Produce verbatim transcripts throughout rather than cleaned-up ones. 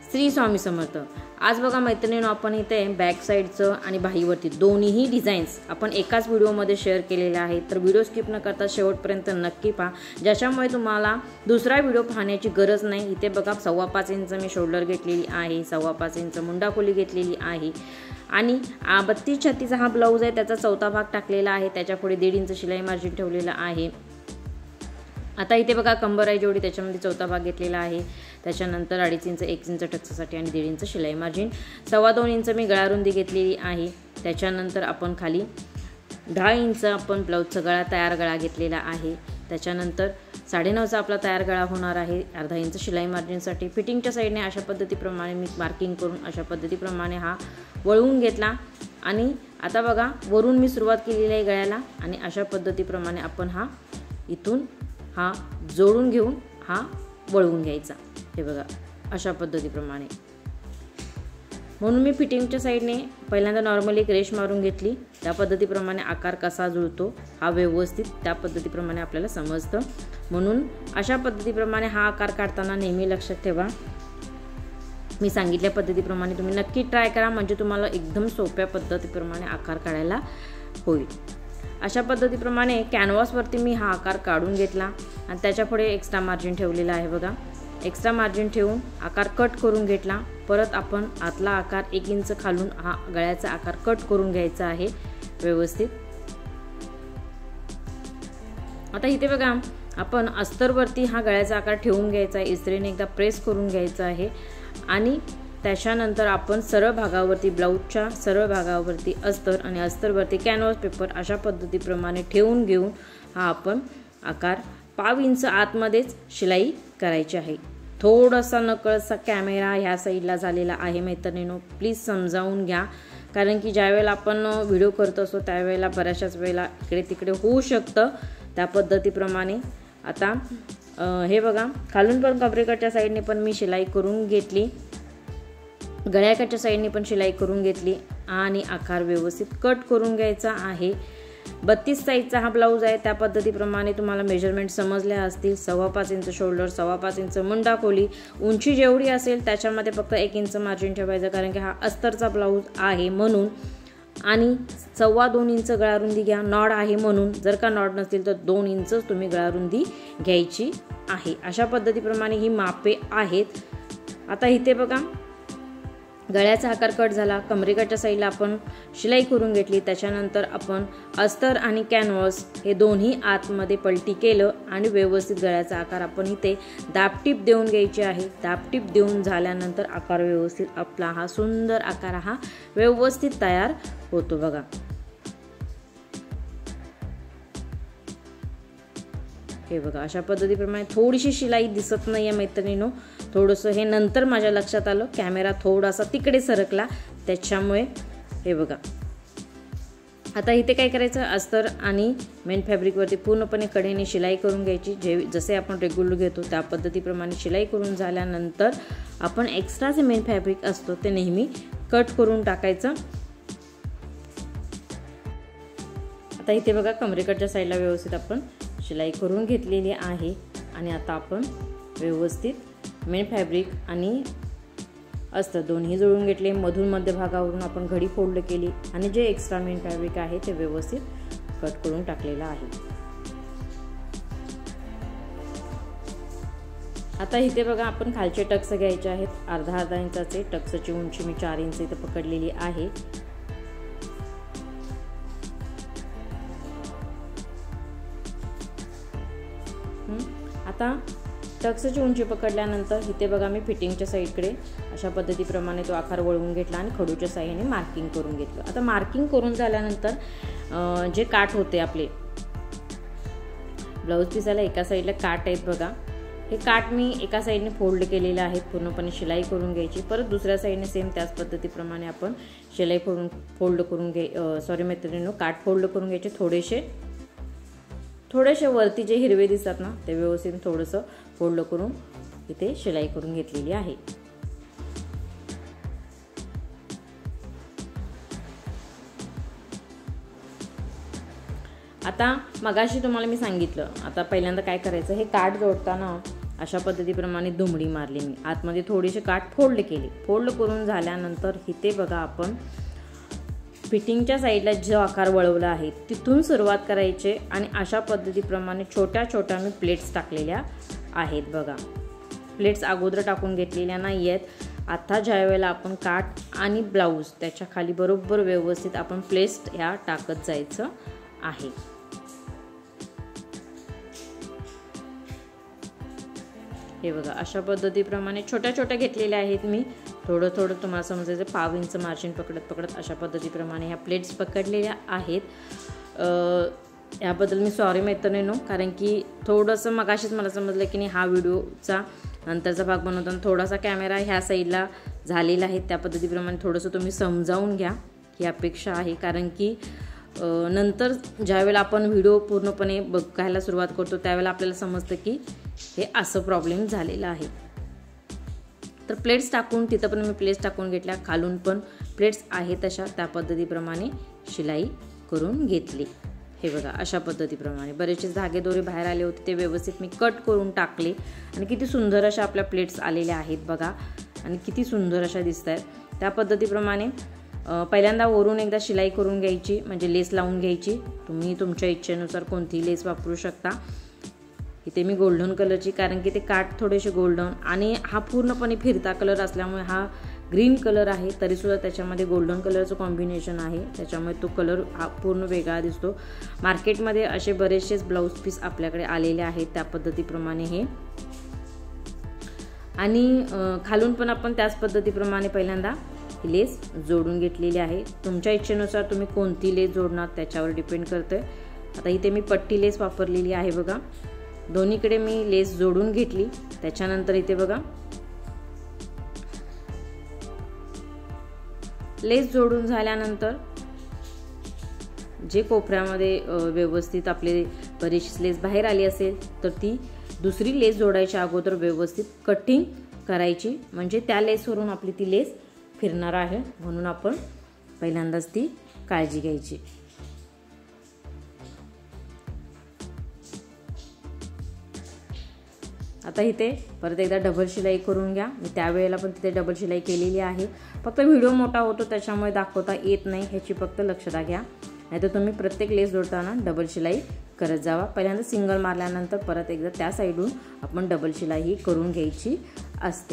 श्री स्वामी समर्थ। आज बघा मैत्रिणींनो, आपण इथे बॅक साईडचं आणि बाहीवरती दोन्हीही डिझाईन्स आपण एकाच व्हिडिओमध्ये शेअर केलेले आहेत, तर व्हिडिओ स्किप न करता शेवटपर्यंत नक्की पहा, ज्याच्यामुळे तुम्हाला दुसरा व्हिडिओ पाहण्याची गरज नाही। इथे बघा सव्वा पाच इंच मी शोल्डर घेतलेली आहे, सव्वा पाच इंच मुंडा खोली घेतलेली आहे आणि बत्तीस छत्तीस हा ब्लाऊज आहे, त्याचा चौथा भाग टाकलेला आहे, त्याच्या पुढे दीड इंच शिलाई मार्जिन ठेवलेला आहे। आता इथे बघा कंबर आहे जेवढी त्याच्यामध्ये चौथा भाग घेतलेला आहे, त्याच्यानंतर अडीच इंच एक इंच टक्ससाठी आणि दीड इंच शिलाई मार्जिन, सव्वा दोन इंच मी गळा रुंदी घेतलेली आहे। त्याच्यानंतर आपण खाली दहा इंच आपण ब्लाऊजचा गळा तयार गळा घेतलेला आहे। त्याच्यानंतर साडेनऊचा आपला तयार गळा होणार आहे, अर्धा इंच शिलाई मार्जिनसाठी। फिटिंगच्या साईडने अशा पद्धतीप्रमाणे मी मार्किंग करून अशा पद्धतीप्रमाणे हा वळवून घेतला आणि आता बघा वरून मी सुरुवात केलेली आहे गळ्याला आणि अशा पद्धतीप्रमाणे आपण हा इथून हा जोडून घेऊन हा वळवून घ्यायचा। हे बघा अशा पद्धतीप्रमाणे, म्हणून मी फिटिंगच्या साईडने पहिल्यांदा नॉर्मली एक रेष मारून घेतली। त्या पद्धतीप्रमाणे आकार कसा जुळतो हा व्यवस्थित त्या पद्धतीप्रमाणे आपल्याला समजतं, म्हणून अशा पद्धतीप्रमाणे हा आकार काढताना नेहमी लक्षात ठेवा, मी सांगितल्या पद्धतीप्रमाणे तुम्ही नक्की ट्राय करा, म्हणजे तुम्हाला एकदम सोप्या पद्धतीप्रमाणे आकार काढायला होईल। अशा पद्धतीप्रमाणे कॅनव्हासवरती मी हा आकार काढून घेतला आणि त्याच्या पुढे एक्स्ट्रा मार्जिन ठेवलेला आहे। बघा एक्स्ट्रा मार्जिन ठेवून आकार कट करून घेतला, परत आपण आतला आकार एक इंच खालून हा गळ्याचा आकार कट करून घ्यायचा आहे व्यवस्थित। आता इथे बघा आपण अस्तरवरती हा गळ्याचा आकार ठेवून घ्यायचा आहे, इस्त्रीने एकदा प्रेस करून घ्यायचा आहे आणि त्याच्यानंतर आपण सरळ भागावरती ब्लाऊजच्या सरळ भागावरती अस्तर आणि अस्तरवरती कॅनव्हास पेपर अशा पद्धतीप्रमाणे ठेवून घेऊन हा आपण आकार पाव इंच आतमध्येच शिलाई करायची आहे। थोडासा नकळतसा कॅमेरा ह्या साईडला झालेला आहे मैत्रिणींनो, प्लीज समजावून घ्या, कारण की ज्यावेळेला आपण व्हिडिओ करत असतो त्यावेळेला बऱ्याचशाच वेळेला इकडे तिकडे होऊ शकतं, त्या पद्धतीप्रमाणे। आता हे बघा खालून पण कमरेकडच्या साईडने पण मी शिलाई करून घेतली, गळ्याकडच्या साईडने पण शिलाई करून घेतली आणि आकार व्यवस्थित कट करून घ्यायचा आहे। बत्तीस साईजचा हा ब्लाऊज आहे, त्या पद्धतीप्रमाणे तुम्हाला मेजरमेंट समजल्या असतील। सव्वा पाच इंच शोल्डर, सव्वा पाच इंच मुंडा खोली, उंची जेवढी असेल त्याच्यामध्ये फक्त एक इंच मार्जिन ठेवायचं, कारण की हा अस्तरचा ब्लाऊज आहे म्हणून, आणि सव्वा दोन इंच गळारुंदी घ्या, नॉड आहे म्हणून। जर का नॉड नसतील तर दोन इंच तुम्ही गळारुंदी घ्यायची आहे। अशा पद्धतीप्रमाणे ही मापे आहेत। आता इथे बघा गळ्याचा आकार कट झाला, कमरेकडच्या साईडला आपण शिलाई करून घेतली, त्याच्यानंतर आपण अस्तर आणि कॅनव्हास हे दोन्ही आतमध्ये पलटी केलं आणि व्यवस्थित गळ्याचा आकार आपण इथे दाबटीप देऊन घ्यायची आहे। दाबटीप देऊन झाल्यानंतर आकार व्यवस्थित आपला हा सुंदर आकार हा व्यवस्थित तयार होतो। बघा हे बघा अशा पद्धतीप्रमाणे थोडीशी शिलाई दिसत नाही आहे मैत्रिणींनो, थोडंसं हे नंतर माझ्या लक्षात आलं, कॅमेरा थोडासा तिकडे सरकला त्याच्यामुळे। हे बघा आता इथे काय करायचं, अस्तर आणि मेन फॅब्रिकवरती पूर्णपणे कडेने शिलाई करून घ्यायची, जे जसे आपण रेग्युलर घेतो त्या पद्धतीप्रमाणे शिलाई करून झाल्यानंतर आपण एक्स्ट्रा जे मेन फॅब्रिक असतो ते नेहमी कट करून टाकायचं। आता इथे बघा कमरेकडच्या साईडला व्यवस्थित आपण शिलाई करून घेतलेली आहे आणि आता आपण व्यवस्थित मेन फॅब्रिक आणि अस्तर दोन्ही जोडून घेतले, मधून मध्य भागावरून आपण घडी फोल्ड केली आणि जे एक्स्ट्रा मेन फॅब्रिक आहे ते व्यवस्थित कट करून टाकलेलं आहे। आता इथे बघा आपण खालचे टक्स घ्यायचे आहेत, अर्धा अर्धा इंचाचे टक्सची उंची मी चार इंच इथे पकडलेली आहे। आता टक्सची उंची पकडल्यानंतर इथे बघा मी फिटिंगच्या साईडकडे अशा पद्धतीप्रमाणे तो आकार वळवून घेतला आणि खडूच्या साहाय्याने मार्किंग करून घेतलं। आता मार्किंग करून झाल्यानंतर जे काठ होते आपले ब्लाऊज पिसाला एका साईडला काठ आहेत बघा, हे काठ मी एका साईडने फोल्ड केलेले आहेत, पूर्णपणे शिलाई करून घ्यायची। परत दुसऱ्या साईडने सेम त्याच पद्धतीप्रमाणे आपण शिलाई करून फोल्ड करून घे सॉरी मैत्रिणींनो काठ फोल्ड करून घ्यायचे, थोडेसे थोडेसे वरती जे हिरवे दिसतात ना ते व्यवस्थित थोडंसं फोल्ड करून इथे शिलाई करून घेतलेली आहे। आता मगाशी तुम्हाला मी सांगितलं, आता पहिल्यांदा काय करायचं, हे काठ जोडताना अशा पद्धतीप्रमाणे दुमडी मारली मी, आतमध्ये थोडेसे काठ फोल्ड केले. फोल्ड करून झाल्यानंतर इथे बघा आपण फिटिंगच्या साईडला जो आकार वळवला आहे तिथून सुरुवात करायचे आणि अशा पद्धतीप्रमाणे छोट्या छोट्या मी प्लेट्स टाकलेल्या आहेत. बघा प्लेट्स अगोदर टाकून घेतलेल्या नाही आहेत. आता ज्या वेळेला आपण काठ आणि ब्लाऊज त्याच्या खाली बरोबर व्यवस्थित आपण प्लेट्स ह्या टाकत जायचं आहे. हे बघा अशा पद्धतीप्रमाणे छोट्या छोट्या घेतलेल्या आहेत मी. थोडं थोडं तुम्हाला समजायचं पाव इंच मार्जिन पकडत पकडत अशा पद्धतीप्रमाणे ह्या प्लेट्स पकडलेल्या आहेत. याबद्दल मी सॉरी मैत्रिणींनो, कारण की थोडंसं मगाशीच मला समजलं की नाही हा व्हिडिओचा नंतरचा भाग बनवताना थोडासा कॅमेरा ह्या साईडला झालेला आहे. त्या पद्धतीप्रमाणे थोडंसं तुम्ही समजावून घ्या ही अपेक्षा आहे. कारण की नंतर ज्यावेळेला आपण व्हिडिओ पूर्णपणे बघायला सुरुवात करतो त्यावेळेला आपल्याला समजतं की हे असं प्रॉब्लेम झालेला आहे. तर प्लेट्स टाकून तिथं पण मी प्लेट्स टाकून घेतल्या, खालून पण प्लेट्स आहेत तशा त्या पद्धतीप्रमाणे शिलाई करून घेतली. हे बघा अशा पद्धतीप्रमाणे बरेचसे धागे दोरे बाहेर आले होते ते व्यवस्थित मी कट करून टाकले आणि किती सुंदर अशा आपल्या प्लेट्स आलेल्या आहेत बघा आणि किती सुंदर अशा दिसत आहेत. त्या पद्धतीप्रमाणे पहिल्यांदा वरून एकदा शिलाई करून घ्यायची, म्हणजे लेस लावून घ्यायची. तुम्ही तुमच्या इच्छेनुसार कोणतीही लेस वापरू शकता. इथे मी गोल्डन कलरची, कारण की ते काठ थोडेसे गोल्डन आणि हा पूर्णपणे फिरता कलर असल्यामुळे हा ग्रीन कलर आहे तरीसुद्धा त्याच्यामध्ये गोल्डन कलरचं कॉम्बिनेशन आहे, त्याच्यामुळे तो कलर हा पूर्ण वेगळा दिसतो. मार्केटमध्ये असे बरेचसेच ब्लाऊज पीस आपल्याकडे आलेले आहेत त्या पद्धतीप्रमाणे हे. आणि खालून पण आपण त्याच पद्धतीप्रमाणे पहिल्यांदा लेस जोडून घेतलेली आहे. तुमच्या इच्छेनुसार तुम्ही कोणती लेस जोडणार त्याच्यावर डिपेंड करतं. आता इथे मी पट्टी लेस वापरलेली आहे बघा, दोन्हीकडे मी लेस जोडून घेतली. त्याच्यानंतर इथे बघा लेस जोडून झाल्यानंतर जे कोपऱ्यामध्ये व्यवस्थित आपले बरीचशी लेस बाहेर आली असेल तर ती दुसरी लेस जोडायच्या अगोदर व्यवस्थित कटिंग करायची, म्हणजे त्या लेसवरून आपली ती लेस फिरणार आहे, म्हणून आपण पहिल्यांदाच ती काळजी घ्यायची. आता इथे परत एकदा डबल शिलाई करून घ्या. मी त्यावेळेला पण तिथे डबल शिलाई केलेली आहे, फक्त व्हिडिओ मोठा होतो त्याच्यामुळे दाखवता येत नाही, ह्याची फक्त लक्षात घ्या. नाहीतर तुम्ही प्रत्येक लेस जोडताना डबल शिलाई करत जावा. पहिल्यांदा सिंगल मारल्यानंतर परत एकदा त्या साईडून आपण डबल शिलाई ही करून घ्यायची असते.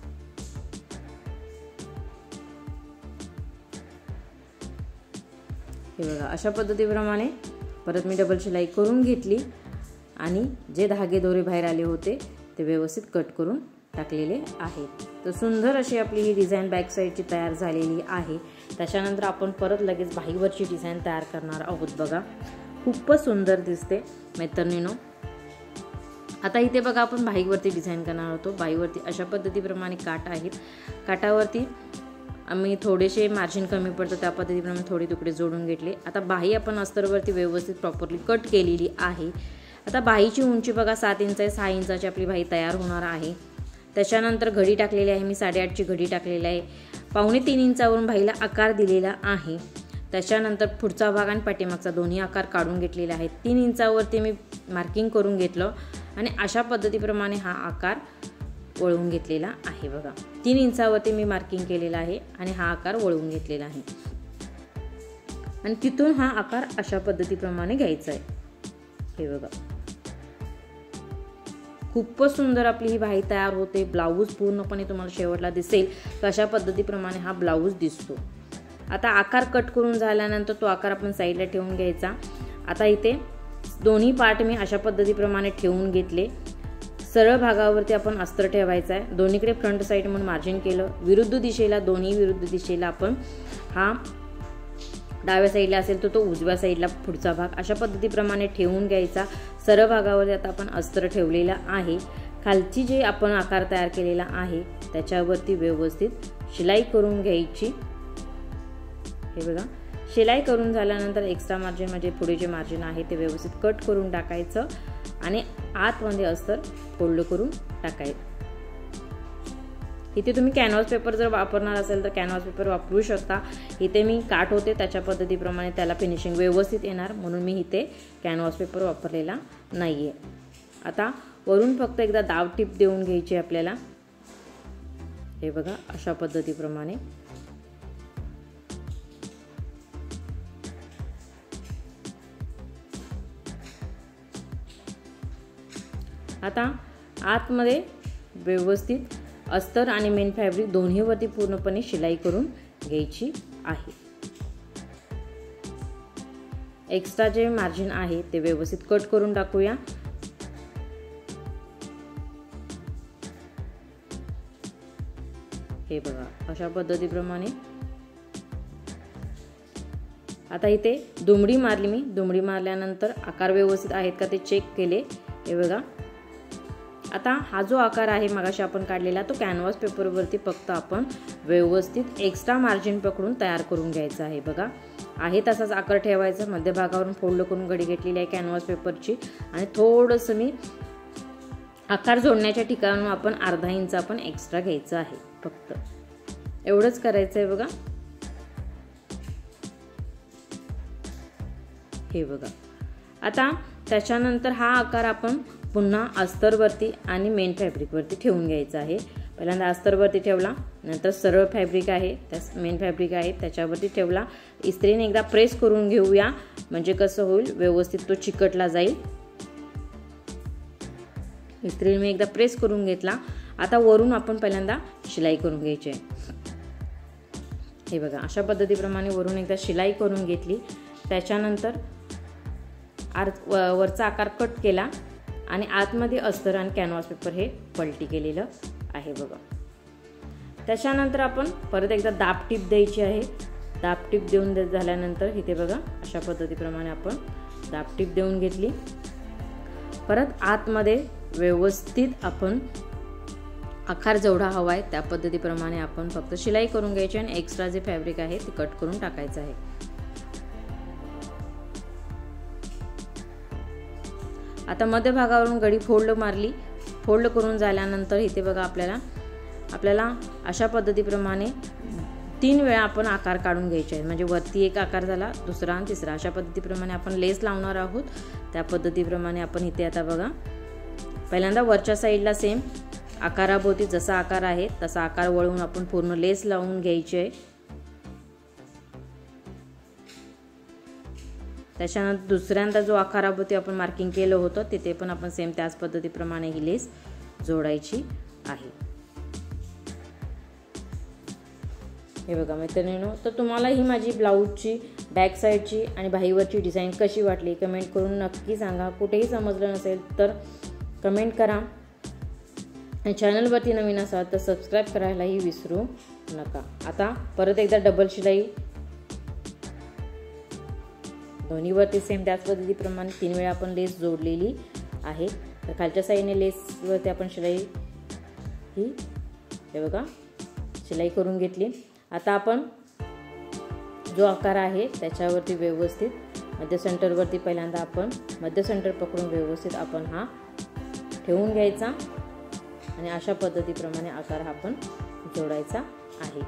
हे बघा अशा पद्धतीप्रमाणे परत मी डबल शिलाई करून घेतली आणि जे धागे दोरे बाहेर आले होते ते व्यवस्थित कट करून टाकलेले आहेत. तर सुंदर अशी आपली ही डिझाईन बॅक साईडची तयार झालेली आहे. त्याच्यानंतर आपण परत लगेच बाहीवरची डिझाईन तयार करणार आहोत. बघा खूपच सुंदर दिसते मैत्रिणींनो. आता इथे बघा आपण बाहीवरती डिझाईन करणार होतो. बाहीवरती अशा पद्धतीप्रमाणे काठ आहेत, काठावरती आम्ही थोडेसे मार्जिन कमी पडतं त्या पद्धतीप्रमाणे थोडे तुकडे जोडून घेतले. आता बाही आपण अस्तरवरती व्यवस्थित प्रॉपरली कट केलेली आहे. आता बाहीची उंची बघा सात इंच आहे, सहा इंचाची आपली बाही तयार होणार आहे. त्याच्यानंतर घडी टाकलेली आहे मी, साडेआठची घडी टाकलेली आहे. पावणे तीन इंचावरून बाहीला आकार दिलेला आहे. त्याच्यानंतर पुढचा भाग आणि पाठीमागचा दोन्ही आकार काढून घेतलेले आहेत. तीन इंचावरती मी मार्किंग करून घेतलं आणि अशा पद्धतीप्रमाणे हा आकार वळवून घेतलेला आहे. बघा तीन इंचावरती मी मार्किंग केलेला आहे आणि हा आकार वळवून घेतलेला आहे आणि तिथून हा आकार अशा पद्धतीप्रमाणे घ्यायचा आहे. हे बघा खूपच सुंदर आपली ही बाही तयार होते. ब्लाऊज पूर्णपणे तुम्हाला शेवटला दिसेल कशा पद्धतीप्रमाणे हा ब्लाऊज दिसतो. आता आकार कट करून झाल्यानंतर तो आकार आपण साईडला ठेवून घ्यायचा. आता इथे दोन्ही पार्ट मी अशा पद्धतीप्रमाणे ठेवून घेतले. सरळ भागावरती आपण अस्तर ठेवायचा आहे. दोन्हीकडे फ्रंट साईड म्हणून मार्जिन केलं. विरुद्ध दिशेला दोन्ही विरुद्ध दिशेला आपण हा डाव्या साईडला असेल तर तो उजव्या साईडला पुढचा भाग अशा पद्धतीप्रमाणे ठेवून घ्यायचा. सरळ भागावरती आता आपण अस्तर ठेवलेला आहे. खालची जे आपण आकार तयार केलेला आहे त्याच्यावरती व्यवस्थित शिलाई करून घ्यायची. हे बघा शिलाई करून झाल्यानंतर एक्स्ट्रा मार्जिन म्हणजे पुढे जे मार्जिन आहे ते व्यवस्थित कट करून टाकायचं आणि आतमध्ये अस्तर फोल्ड करून टाकायचं. इथे तुम्ही कॅनव्हास पेपर जर वापरणार असेल तर कॅनव्हास पेपर वापरू शकता. इथे मी काठ होते त्याच्या पद्धतीप्रमाणे त्याला फिनिशिंग व्यवस्थित येणार म्हणून मी इथे कॅनव्हास पेपर वापरलेला नाहीये. आता वरून फक्त एकदा दाब टीप देऊन घ्यायची आपल्याला। हे बघा अशा पद्धतीप्रमाणे आता आतमध्ये व्यवस्थित अस्तर आणि मेन फॅब्रिक दोन्हीवरती पूर्णपणे शिलाई करून घ्यायची आहे। एक्स्ट्रा जे मार्जिन आहे ते व्यवस्थित कट करून टाकूया। हे बघा अशा पद्धतीप्रमाणे आता इथे दुमडी मारली मी। दुमडी मारल्यानंतर आकार व्यवस्थित आहेत का ते चेक केले। हे बघा आता हा जो आकार आहे मगाशी आपण काढलेला तो कॅनव्हास पेपरवरती फक्त आपण व्यवस्थित एक्स्ट्रा मार्जिन पकडून तयार करून घ्यायचा आहे। बघा आहे तसाच आकार ठेवायचा। मध्यभागावरून फोल्ड करून घडी घेतलेली आहे कॅनव्हास पेपरची आणि थोडंसं मी आकार जोडण्याच्या ठिकाणी आपण अर्धा इंच आपण एक्स्ट्रा घ्यायचं आहे। फक्त एवढंच करायचं आहे बघा। हे बघा आता त्याच्यानंतर हा आकार आपण पुन्हा अस्तरवरती आणि मेन फॅब्रिकवरती ठेवून घ्यायचा आहे। पहिल्यांदा अस्तरवरती ठेवला, नंतर सरळ फॅब्रिक आहे त्या मेन फॅब्रिक आहे त्याच्यावरती ठेवला। इस्त्रीने एकदा प्रेस करून घेऊया म्हणजे कसं होईल व्यवस्थित तो चिकटला जाईल। इस्त्रीने मी एकदा प्रेस करून घेतला। आता वरून आपण पहिल्यांदा शिलाई करून घ्यायची आहे। हे बघा अशा पद्धतीप्रमाणे वरून एकदा शिलाई करून घेतली। त्याच्यानंतर वरचा आकार कट केला आणि आतमध्ये अस्तर आणि कॅनव्हास पेपर हे पलटी केलेलं आहे बघा। त्याच्यानंतर आपण परत एकदा दाब टीप द्यायची आहे। दाब टीप देऊन झाल्यानंतर इथे बघा अशा पद्धतीप्रमाणे आपण दाब टीप देऊन घेतली। परत आतमध्ये व्यवस्थित आपण आकार जेवढा हवा आहे त्या पद्धतीप्रमाणे आपण फक्त शिलाई करून घ्यायची आणि एक्स्ट्रा जे फॅब्रिक आहे ते कट करून टाकायचं आहे। आता मध्यभागावरून घडी फोल्ड मारली। फोल्ड करून झाल्यानंतर इथे बघा आपल्याला आपल्याला अशा पद्धतीप्रमाणे तीन वेळा आपण आकार काढून घ्यायचे आहेत। म्हणजे वरती एक आकार झाला, दुसरा आणि तिसरा अशा पद्धतीप्रमाणे आपण लेस लावणार आहोत। त्या पद्धतीप्रमाणे आपण इथे आता बघा पहिल्यांदा वरच्या साईडला सेम आकाराभोवती जसा आकार आहे तसा आकार वळवून आपण पूर्ण लेस लावून घ्यायची आहे। त्याच्यानंतर दुसऱ्यांदा जो आकाराभोवती आपण मार्किंग केलं होतं तिथे पण आपण सेम त्याच पद्धतीप्रमाणे ही लेस जोडायची आहे। हे बघा मैत्रिणींनो, तर तुम्हाला ही माझी ब्लाऊजची बॅक साईडची आणि बाहीवरची डिझाईन कशी वाटली कमेंट करून नक्की सांगा। कुठेही समजलं नसेल तर कमेंट करा आणि चॅनलवरती नवीन असाल तर सबस्क्राईब करायलाही विसरू नका। आता परत एकदा डबल शिलाई दोन्हीवरती सेम त्याच पद्धतीप्रमाणे तीन वेळा आपण लेस जोडलेली आहे। तर खालच्या साईडने लेसवरती आपण शिलाई ही हे बघा शिलाई करून घेतली। आता आपण जो आकार आहे त्याच्यावरती व्यवस्थित मध्य सेंटरवरती पहिल्यांदा आपण मध्य सेंटर पकडून व्यवस्थित आपण हा ठेवून घ्यायचा आणि अशा पद्धतीप्रमाणे आकार हा आपण जोडायचा आहे।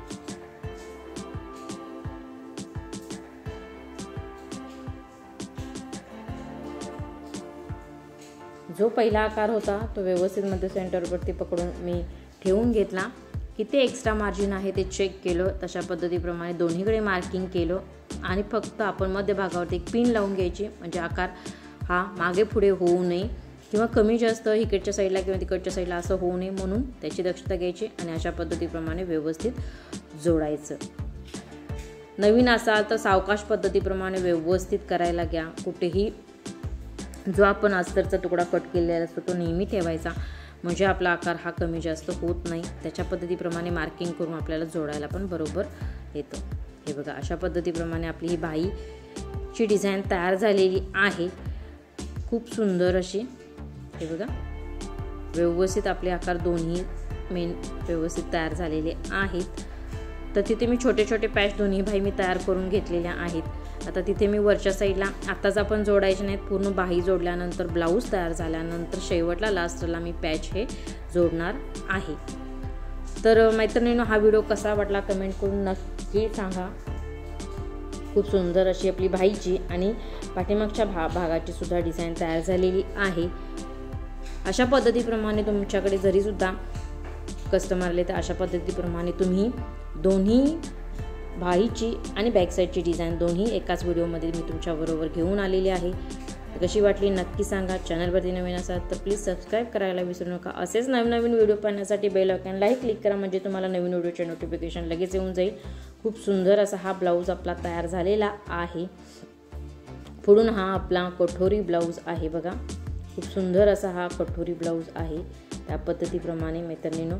जो पहिला आकार होता तो व्यवस्थित मध्य सेंटरवरती पकडून मी ठेवून घेतला। किती एक्स्ट्रा मार्जिन आहे ते चेक केलं, तशा पद्धतीप्रमाणे दोन्हीकडे मार्किंग केलं आणि फक्त आपण मध्य भागावरती एक पिन लावून घ्यायची म्हणजे आकार हा मागे पुढे होऊ नये किंवा कमी जास्त इकडच्या साईडला किंवा तिकडच्या साईडला असं होऊ नये म्हणून त्याची दक्षता घ्यायची आणि अशा पद्धतीप्रमाणे व्यवस्थित जोडायचं। नवीन असाल तर सावकाश पद्धतीप्रमाणे व्यवस्थित करायला घ्या। कुठेही जो आपण अस्तरचा तुकडा कट केलेला असतो तो नेहमी ठेवायचा म्हणजे आपला आकार हा कमी जास्त होत नाही। त्याच्या पद्धतीप्रमाणे मार्किंग करून आपल्याला जोडायला पण बरोबर येतं। हे बघा अशा पद्धतीप्रमाणे आपली ही बाहीची डिझाईन तयार झालेली आहे, खूप सुंदर अशी। हे बघा व्यवस्थित आपले आकार दोन्ही मेन व्यवस्थित तयार झालेले आहेत। तर तिथे मी छोटे छोटे पॅच दोन्ही बाही मी तयार करून घेतलेल्या आहेत। आता तिथे मी वरच्या साईडला आताच आपण जोडायचे नाहीत, पूर्ण बाही जोडल्यानंतर ब्लाऊज तयार झाल्यानंतर शेवटला लास्टला मी पॅच हे जोडणार आहे। तर मैत्रिणींनो हा व्हिडिओ कसा वाटला कमेंट करून नक्की सांगा। खूप सुंदर अशी आपली बाहीची आणि पाठीमागच्या भा भागाची सुद्धा डिझाईन तयार झालेली आहे। अशा पद्धतीप्रमाणे तुमच्याकडे जरी सुद्धा कस्टमर आले तर अशा पद्धतीप्रमाणे तुम्ही दोन्ही भाईची आणि बॅक साईडची डिझाईन दोन्ही एकाच व्हिडिओमध्ये मी तुमच्याबरोबर घेऊन आलेली आहे. कशी वाटली नक्की सांगा. चॅनलवरती नवीन असाल तर प्लीज सबस्क्राईब करायला विसरू नका. असेच नवीन नवीन व्हिडिओ पाहण्यासाठी बेल आयकॉनलाही क्लिक करा, म्हणजे तुम्हाला नवीन व्हिडिओचे नोटिफिकेशन लगेच येऊन जाईल. खूप सुंदर असा हा ब्लाऊज आपला तयार झालेला आहे. पुढून हा आपला कठोरी ब्लाऊज आहे बघा. खूप सुंदर असा हा कठोरी ब्लाऊज आहे. त्या पद्धतीप्रमाणे मैत्रिणींनो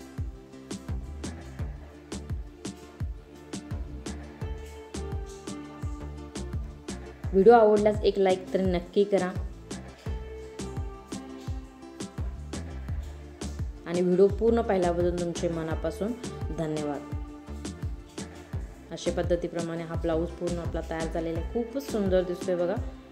व्हिडिओ आवडल्यास एक लाईक तर नक्की करा आणि व्हिडिओ पूर्ण पाहिल्याबद्दल तुमचे मनापासून धन्यवाद. अशा पद्धतीप्रमाणे हा ब्लाऊज पूर्ण आपला तयार झालेला आहे. खूपच सुंदर दिसतोय बघा.